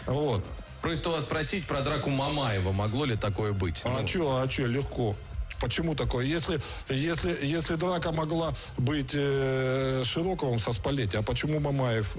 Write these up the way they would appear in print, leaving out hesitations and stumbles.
Вот. Просит у вас спросить про драку Мамаева. Могло ли такое быть? А что, легко. Почему такое? Если драка могла быть Широковым со Спалетти, а почему Мамаев?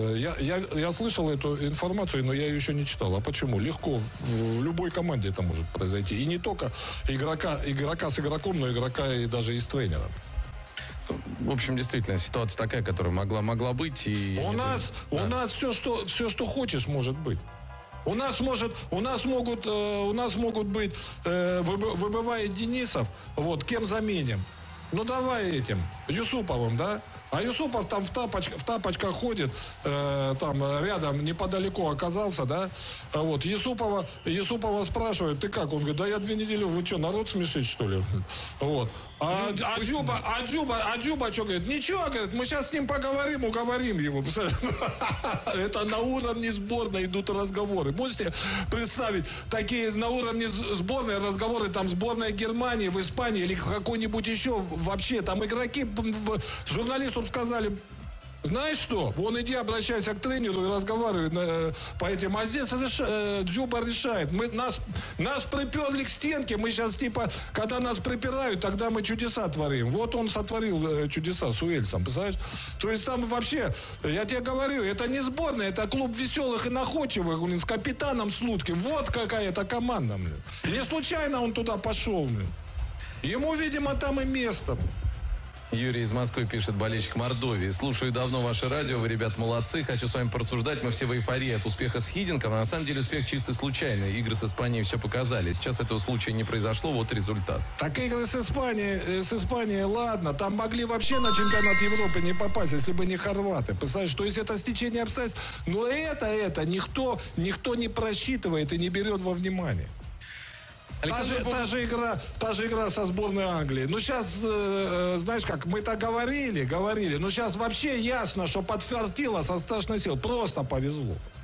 Я слышал эту информацию, но я ее еще не читал. А почему? Легко. В любой команде это может произойти. И не только игрока с игроком, но игрока и даже и с тренером. В общем, действительно, ситуация такая, которая могла быть. И у нас все, что хочешь, может быть. У нас могут быть, выбывает Денисов, вот, кем заменим? Ну, давай этим, Юсуповым, да? А Юсупов там в тапочках ходит, там рядом неподалеку оказался, да? Вот, Юсупова спрашивают, ты как? Он говорит, да я 2 недели, вы что, народ смешить, что ли? Вот. А Дзюба что говорит? Ничего, говорит, мы сейчас с ним поговорим, уговорим его. Это на уровне сборной идут разговоры. Можете представить, такие на уровне сборной разговоры, там сборная Германии, в Испании или какой-нибудь еще вообще, там игроки журналистам сказали, знаешь что, вон иди обращайся к тренеру и разговаривай по этим. А здесь Дзюба решает. Нас приперли к стенке, мы сейчас типа, когда нас припирают, тогда мы чудеса творим. Вот он сотворил чудеса с Уэльсом, представляешь? То есть там вообще, я тебе говорю, это не сборная, это клуб веселых и находчивых, блин, с капитаном Слуцким. Вот какая-то команда, блин. И не случайно он туда пошел, блин. Ему, видимо, там и место. Юрий из Москвы пишет, болельщик Мордовии. Слушаю давно ваше радио, вы, ребят, молодцы. Хочу с вами порассуждать. Мы все в эйфории от успеха с Хидинком. А на самом деле успех чисто случайный. Игры с Испанией все показали. Сейчас этого случая не произошло, вот результат. Так игры с Испанией, ладно. Там могли вообще на чемпионат Европы не попасть, если бы не хорваты. Представляешь, то есть это стечение обстоятельств. Но это никто не просчитывает и не берет во внимание. Та же игра со сборной Англии. Ну, сейчас, знаешь как, мы-то говорили, но сейчас вообще ясно, что подфартило со страшной силой. Просто повезло.